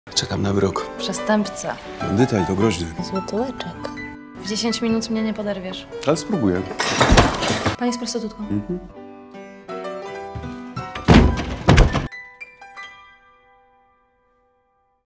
Czekam na wyrok. Przestępca. Bandyta i to groźny. Złoty łyczek. W 10 minut mnie nie poderwiesz. Ale spróbuję. Pani jest prostytutką.